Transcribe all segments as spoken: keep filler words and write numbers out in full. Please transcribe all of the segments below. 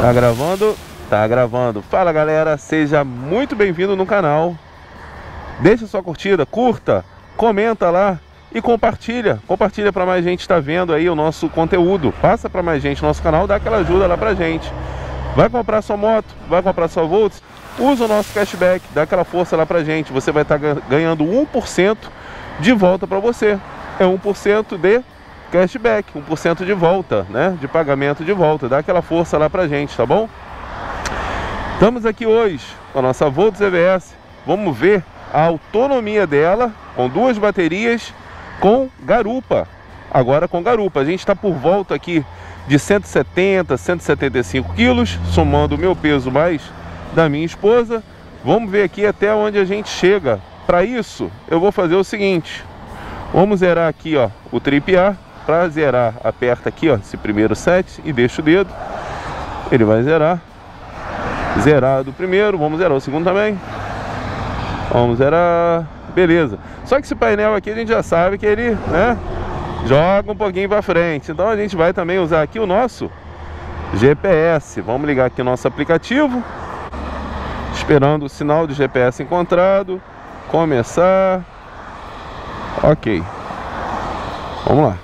Tá gravando? Tá gravando. Fala galera, seja muito bem-vindo no canal. Deixa sua curtida, curta, comenta lá e compartilha. Compartilha para mais gente estar vendo aí o nosso conteúdo. Passa para mais gente no nosso canal, dá aquela ajuda lá pra gente. Vai comprar sua moto, vai comprar sua Volts, usa o nosso cashback, dá aquela força lá pra gente. Você vai estar ganhando um por cento de volta para você. É um por cento de cashback, um por cento de volta, né? De pagamento de volta. Dá aquela força lá pra gente, tá bom? Estamos aqui hoje com a nossa Volts E V S. Vamos ver a autonomia dela com duas baterias com garupa. Agora com garupa. A gente está por volta aqui de cento e setenta, cento e setenta e cinco quilos, somando o meu peso mais da minha esposa. Vamos ver aqui até onde a gente chega. Para isso, eu vou fazer o seguinte. Vamos zerar aqui, ó, o Trip A. Para zerar, aperta aqui, ó, esse primeiro set e deixa o dedo. Ele vai zerar. Zerado o primeiro, vamos zerar o segundo também. Vamos zerar. Beleza. Só que esse painel aqui a gente já sabe que ele, né, joga um pouquinho para frente. Então a gente vai também usar aqui o nosso G P S. Vamos ligar aqui o nosso aplicativo. Esperando o sinal de G P S encontrado. Começar. Ok. Vamos lá.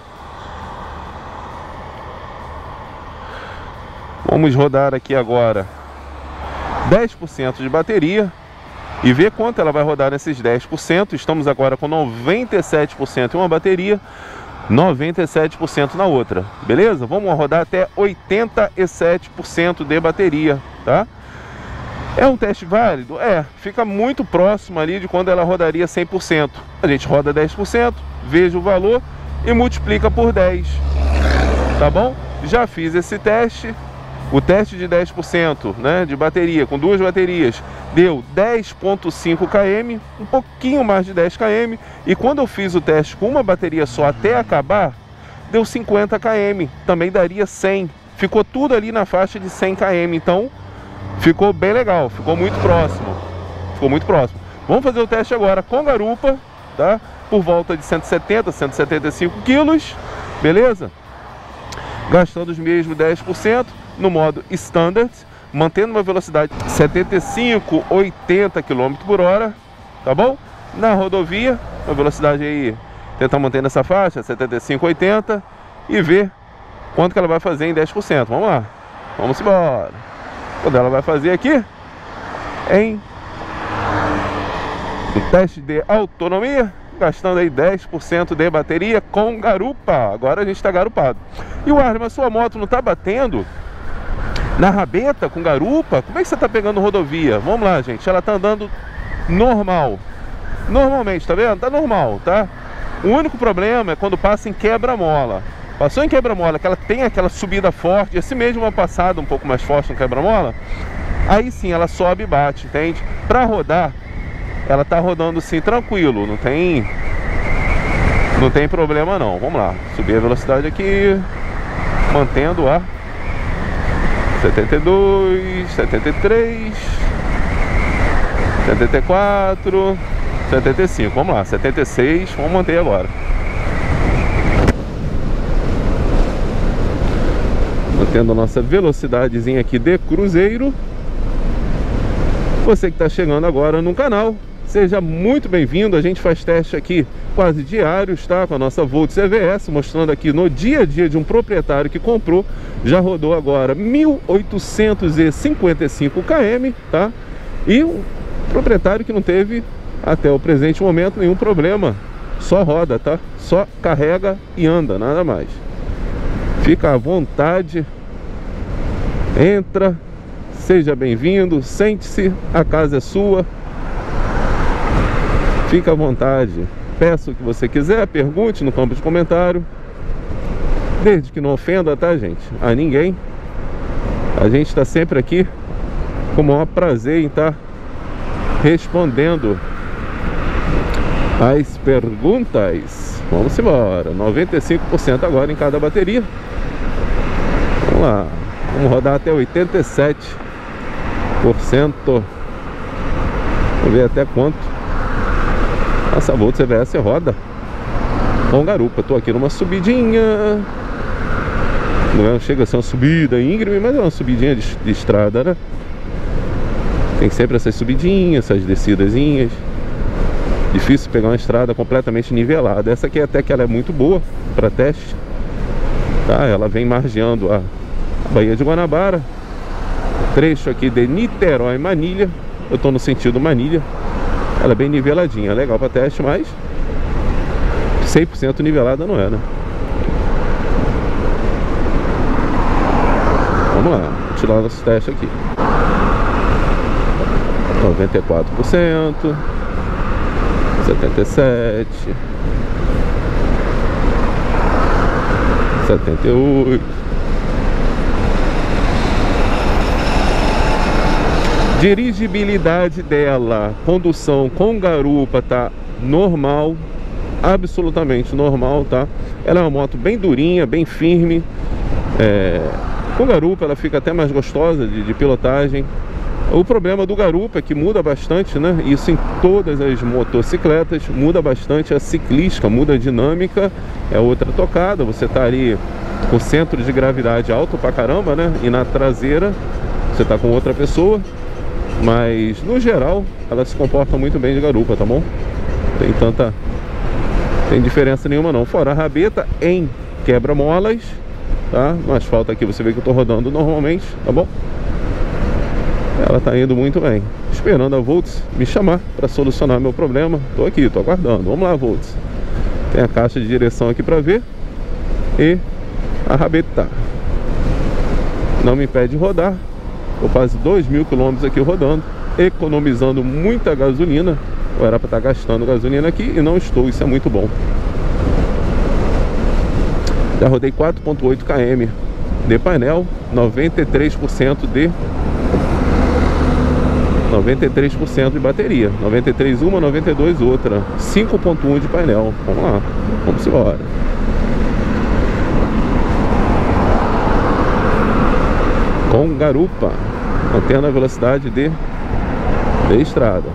Vamos rodar aqui agora dez por cento de bateria e ver quanto ela vai rodar nesses dez por cento. Estamos agora com noventa e sete por cento em uma bateria, noventa e sete por cento na outra. Beleza? Vamos rodar até oitenta e sete por cento de bateria, tá? É um teste válido? É, fica muito próximo ali de quando ela rodaria cem por cento. A gente roda dez por cento, veja o valor e multiplica por dez. Tá bom? Já fiz esse teste. O teste de dez por cento, né, de bateria, com duas baterias, deu dez vírgula cinco quilômetros, um pouquinho mais de dez quilômetros. E quando eu fiz o teste com uma bateria só até acabar, deu cinquenta quilômetros, também daria cem. Ficou tudo ali na faixa de cem quilômetros, então ficou bem legal, ficou muito próximo. Ficou muito próximo. Vamos fazer o teste agora com garupa, tá? Por volta de cento e setenta, cento e setenta e cinco quilos, beleza? Gastando os mesmos dez por cento. No modo Standard, mantendo uma velocidade de setenta e cinco, oitenta quilômetros por hora, tá bom? Na rodovia, uma velocidade aí, tentar manter nessa faixa, setenta e cinco, oitenta, e ver quanto que ela vai fazer em dez por cento. Vamos lá, vamos embora. Quando ela vai fazer aqui, em um teste de autonomia, gastando aí dez por cento de bateria com garupa. Agora a gente está garupado. E o Arlen, mas sua moto não está batendo na rabeta com garupa? Como é que você tá pegando rodovia? Vamos lá, gente. Ela tá andando normal. Normalmente, tá vendo? Tá normal, tá? O único problema é quando passa em quebra-mola. Passou em quebra-mola, que ela tem aquela subida forte, assim mesmo uma passada um pouco mais forte no quebra-mola, aí sim ela sobe e bate, entende? Pra rodar, ela tá rodando sim tranquilo, não tem não tem problema não. Vamos lá, subir a velocidade aqui, mantendo a setenta e dois, setenta e três, setenta e quatro, setenta e cinco, vamos lá, setenta e seis, vamos manter agora. Mantendo a nossa velocidadezinha aqui de cruzeiro. Você que está chegando agora no canal, seja muito bem-vindo. A gente faz teste aqui quase diários, tá? Com a nossa Volts E V S, mostrando aqui no dia a dia de um proprietário que comprou. Já rodou agora mil oitocentos e cinquenta e cinco quilômetros, tá? E um proprietário que não teve até o presente momento nenhum problema. Só roda, tá? Só carrega e anda, nada mais. Fica à vontade. Entra. Seja bem-vindo. Sente-se. A casa é sua. Fica à vontade. Peça o que você quiser. Pergunte no campo de comentário. Desde que não ofenda, tá, gente? A ninguém. A gente está sempre aqui com o maior prazer em estar respondendo as perguntas. Vamos embora. noventa e cinco por cento agora em cada bateria. Vamos lá. Vamos rodar até oitenta e sete por cento. Vamos ver até quanto essa Volts E V S roda com garupa. Estou aqui numa subidinha. Não chega a ser uma subida íngreme, mas é uma subidinha de, de estrada, né? Tem sempre essas subidinhas, essas descidazinhas. Difícil pegar uma estrada completamente nivelada. Essa aqui até que ela é muito boa para teste, tá? Ela vem margeando a Baía de Guanabara, trecho aqui de Niterói, Manilha. Eu tô no sentido Manilha. Ela é bem niveladinha, legal para teste, mas cem por cento nivelada não é, né? Vamos lá, tirar nosso teste aqui. noventa e quatro por cento, setenta e sete por cento, setenta e oito por cento. Dirigibilidade dela, condução com garupa, tá normal, absolutamente normal, tá? Ela é uma moto bem durinha, bem firme. É... Com garupa ela fica até mais gostosa de, de pilotagem. O problema do garupa é que muda bastante, né? Isso em todas as motocicletas, muda bastante a ciclística, muda a dinâmica, é outra tocada. Você tá ali com o centro de gravidade alto pra caramba, né? E na traseira você tá com outra pessoa. Mas no geral ela se comporta muito bem de garupa, tá bom? Tem tanta... tem diferença nenhuma não. Fora a rabeta em quebra-molas, tá? No asfalto aqui você vê que eu tô rodando normalmente, tá bom? Ela tá indo muito bem. Esperando a Volts me chamar para solucionar meu problema. Tô aqui, tô aguardando. Vamos lá, Volts. Tem a caixa de direção aqui para ver. E a rabeta não me impede de rodar. Eu quase dois mil quilômetros aqui rodando, economizando muita gasolina. Eu era para estar gastando gasolina aqui e não estou, isso é muito bom. Já rodei quatro vírgula oito quilômetros de painel, noventa e três por cento de noventa e três por cento de bateria, noventa e três uma, noventa e dois outra, cinco vírgula um de painel. Vamos lá, vamos embora. Com garupa, mantendo a velocidade de, de estrada.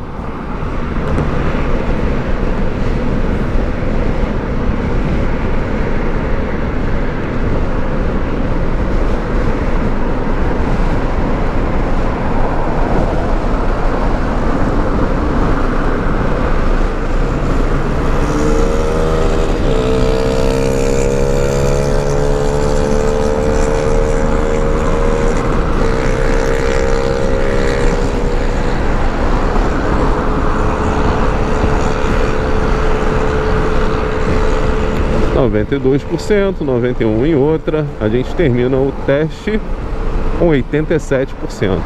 noventa e dois por cento, noventa e um por cento em outra. A gente termina o teste com oitenta e sete por cento.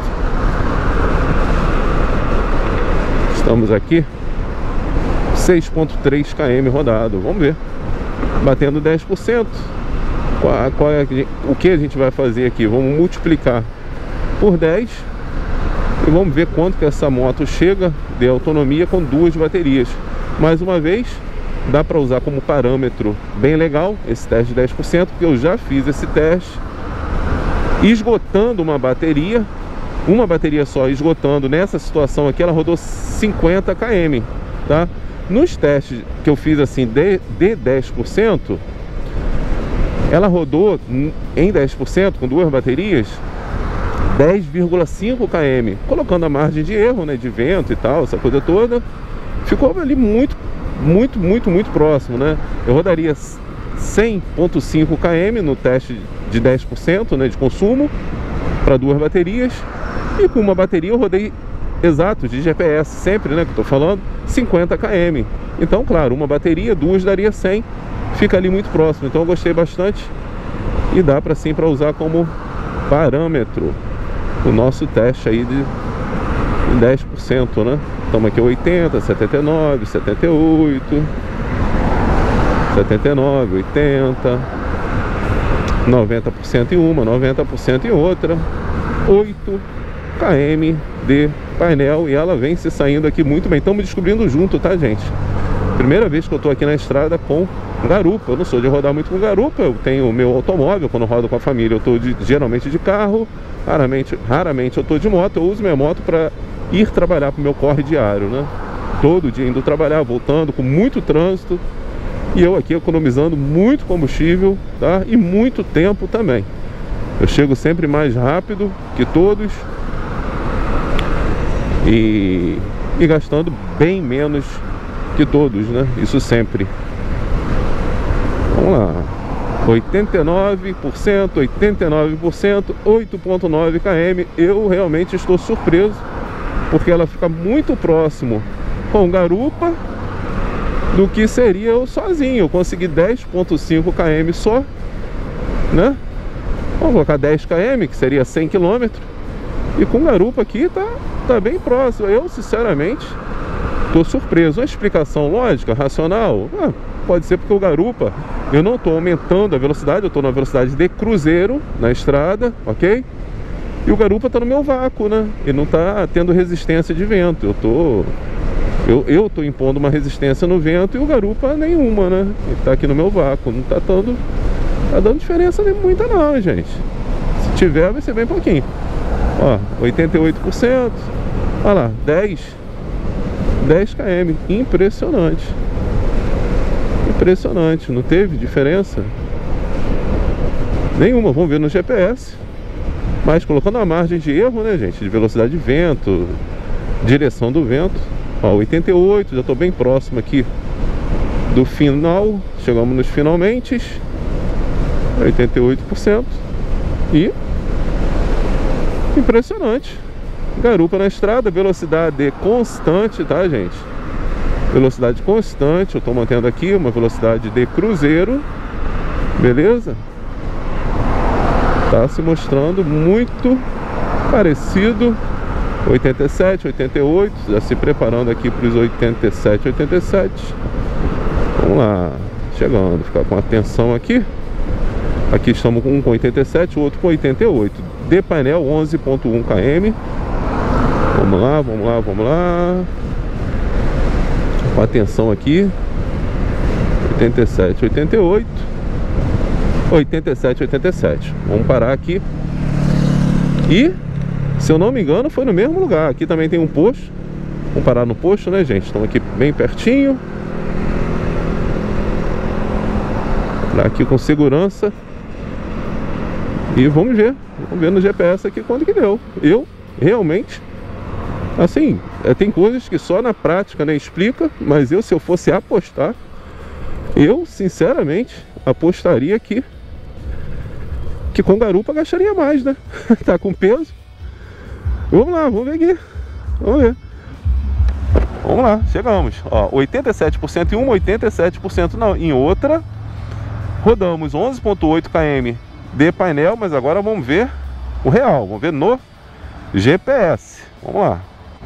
Estamos aqui seis vírgula três quilômetros rodado. Vamos ver, batendo dez por cento. Qual, qual é, o que a gente vai fazer aqui? Vamos multiplicar por dez e vamos ver quanto que essa moto chega de autonomia com duas baterias. Mais uma vez, dá para usar como parâmetro bem legal esse teste de dez por cento, porque eu já fiz esse teste esgotando uma bateria, uma bateria só esgotando. Nessa situação aqui ela rodou cinquenta quilômetros, tá? Nos testes que eu fiz assim de, de dez por cento, ela rodou em dez por cento com duas baterias dez vírgula cinco quilômetros, colocando a margem de erro, né, de vento e tal, essa coisa toda. Ficou ali muito muito, muito, muito próximo, né? Eu rodaria cem vírgula cinco quilômetros no teste de dez por cento, né, de consumo para duas baterias, e com uma bateria eu rodei exato de G P S sempre, né, que eu tô falando, cinquenta quilômetros. Então, claro, uma bateria, duas daria cem, fica ali muito próximo. Então eu gostei bastante e dá para sim para usar como parâmetro o nosso teste aí de dez por cento, né? Estamos aqui oitenta, setenta e nove, setenta e oito, setenta e nove, oitenta, noventa por cento em uma, noventa por cento em outra, oito quilômetros de painel, e ela vem se saindo aqui muito bem. Estamos descobrindo junto, tá, gente? Primeira vez que eu tô aqui na estrada com garupa. Eu não sou de rodar muito com garupa, eu tenho o meu automóvel. Quando eu rodo com a família eu tô de, geralmente de carro, raramente, raramente eu tô de moto. Eu uso minha moto para ir trabalhar pro meu corre diário, né? Todo dia indo trabalhar, voltando, com muito trânsito. E eu aqui economizando muito combustível, tá? E muito tempo também. Eu chego sempre mais rápido que todos e, e gastando bem menos que todos, né? Isso sempre. Vamos lá. oitenta e nove por cento, oitenta e nove por cento, oito ponto nove quilômetros. Eu realmente estou surpreso, porque ela fica muito próximo com garupa do que seria eu sozinho. Eu consegui dez ponto cinco quilômetros só, né? Vamos colocar dez quilômetros, que seria cem quilômetros. E com garupa aqui tá, tá bem próximo. Eu, sinceramente, tô surpreso. Uma explicação lógica, racional, ah, pode ser porque o garupa, eu não tô aumentando a velocidade, eu tô na velocidade de cruzeiro na estrada, ok? E o garupa tá no meu vácuo, né? Ele não tá tendo resistência de vento. Eu tô... Eu, eu tô impondo uma resistência no vento e o garupa nenhuma, né? Ele tá aqui no meu vácuo. Não tá dando, tá dando diferença nem muita não, gente. Se tiver, vai ser bem pouquinho. Ó, oitenta e oito por cento. Olha lá, dez quilômetros. Impressionante. Impressionante. Não teve diferença nenhuma. Vamos ver no G P S. Mas colocando a margem de erro, né, gente? De velocidade de vento, direção do vento. Ó, oitenta e oito, já estou bem próximo aqui do final. Chegamos nos finalmente. oitenta e oito por cento. E impressionante. Garupa na estrada, velocidade constante, tá, gente? Velocidade constante. Eu estou mantendo aqui uma velocidade de cruzeiro. Beleza? Tá se mostrando muito parecido. Oitenta e sete, oitenta e oito, já se preparando aqui para os oitenta e sete, oitenta e sete. Vamos lá, chegando, ficar com atenção aqui. Aqui estamos com um com oitenta e sete, o outro com oitenta e oito. De painel, onze ponto um quilômetros. Vamos lá, vamos lá, vamos lá. Com atenção aqui. oitenta e sete, oitenta e oito. oitenta e sete, oitenta e sete. Vamos parar aqui. E... se eu não me engano, foi no mesmo lugar. Aqui também tem um posto. Vamos parar no posto, né, gente? Estamos aqui bem pertinho. Parar aqui com segurança. E vamos ver. Vamos ver no G P S aqui quanto que deu. Eu, realmente, assim, é, tem coisas que só na prática, né, explica. Mas eu, se eu fosse apostar, eu, sinceramente, apostaria que Que com garupa gastaria mais, né? Tá com peso. Vamos lá, vamos ver aqui. Vamos ver. Vamos lá, chegamos. Ó, oitenta e sete por cento em uma, oitenta e sete por cento não, em outra. Rodamos onze ponto oito quilômetros de painel, mas agora vamos ver o real. Vamos ver no G P S. Vamos lá.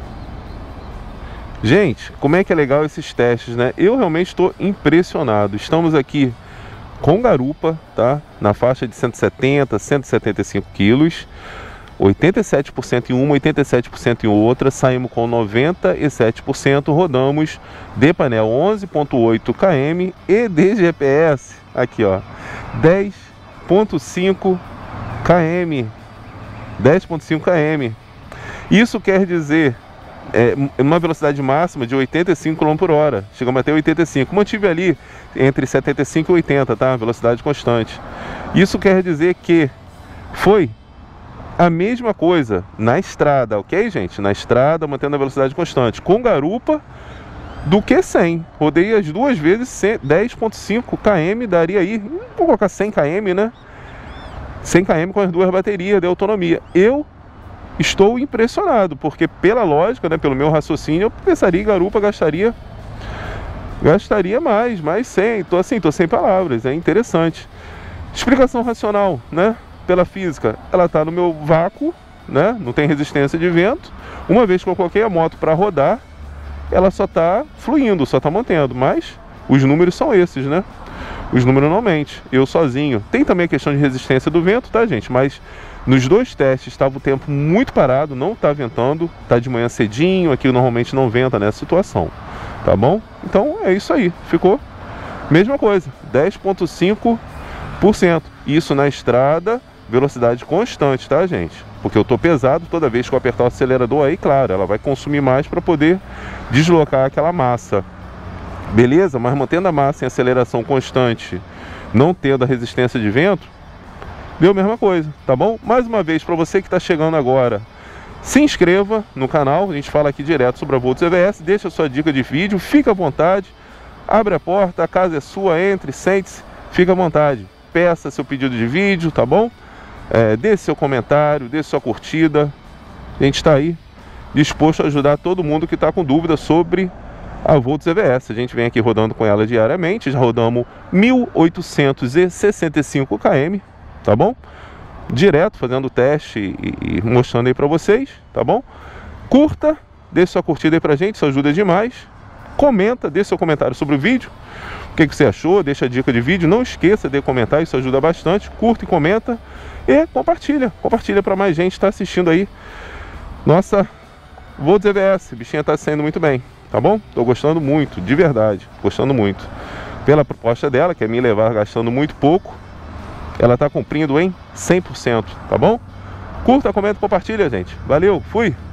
Gente, como é que é legal esses testes, né? Eu realmente estou impressionado. Estamos aqui com garupa, tá? Na faixa de cento e setenta, cento e setenta e cinco quilos. oitenta e sete por cento em uma, oitenta e sete por cento em outra. Saímos com noventa e sete por cento. Rodamos de painel onze ponto oito quilômetros e de G P S aqui, ó, dez ponto cinco quilômetros. dez ponto cinco quilômetros. Isso quer dizer é, uma velocidade máxima de oitenta e cinco quilômetros por hora. Chegamos até oitenta e cinco. Mantive ali entre setenta e cinco e oitenta, tá? Velocidade constante. Isso quer dizer que foi a mesma coisa na estrada, ok, gente? Na estrada, mantendo a velocidade constante, com garupa, do que cem. Rodei as duas vezes, dez ponto cinco quilômetros, daria aí, vou colocar cem quilômetros, né? cem quilômetros com as duas baterias de autonomia. Eu estou impressionado, porque pela lógica, né, pelo meu raciocínio, eu pensaria que garupa gastaria gastaria mais, mais cem. Tô assim, tô sem palavras, é interessante. Explicação racional, né? Pela física, ela está no meu vácuo, né? Não tem resistência de vento. Uma vez que eu coloquei a moto para rodar, ela só está fluindo, só está mantendo. Mas os números são esses, né? Os números não mentem. Eu sozinho. Tem também a questão de resistência do vento, tá, gente? Mas nos dois testes estava o tempo muito parado, não está ventando. Tá de manhã cedinho, aqui normalmente não venta nessa situação, tá bom? Então é isso aí. Ficou mesma coisa, dez ponto cinco por cento. Isso na estrada, velocidade constante, tá, gente? Porque eu tô pesado, toda vez que eu apertar o acelerador aí, claro, ela vai consumir mais para poder deslocar aquela massa. Beleza? Mas mantendo a massa em aceleração constante, não tendo a resistência de vento, deu a mesma coisa, tá bom? Mais uma vez, para você que está chegando agora, se inscreva no canal, a gente fala aqui direto sobre a Volts E V S, deixa a sua dica de vídeo, fica à vontade, abre a porta, a casa é sua, entre, sente-se, fica à vontade, peça seu pedido de vídeo, tá bom? É, deixe seu comentário, deixe sua curtida, a gente está aí disposto a ajudar todo mundo que está com dúvida sobre a Volts E V S. A gente vem aqui rodando com ela diariamente, já rodamos mil oitocentos e sessenta e cinco quilômetros, tá bom? Direto, fazendo o teste e, e mostrando aí pra vocês, tá bom? Curta, deixe sua curtida aí pra gente, isso ajuda demais. Comenta, deixe seu comentário sobre o vídeo, o que, que você achou, deixa a dica de vídeo. Não esqueça de comentar, isso ajuda bastante. Curta e comenta e compartilha, compartilha pra mais gente estar assistindo aí nossa Volts E V S. A bichinha tá saindo muito bem, tá bom? Tô gostando muito, de verdade, gostando muito. Pela proposta dela, que é me levar gastando muito pouco, ela tá cumprindo em cem por cento, tá bom? Curta, comenta, compartilha, gente. Valeu, fui!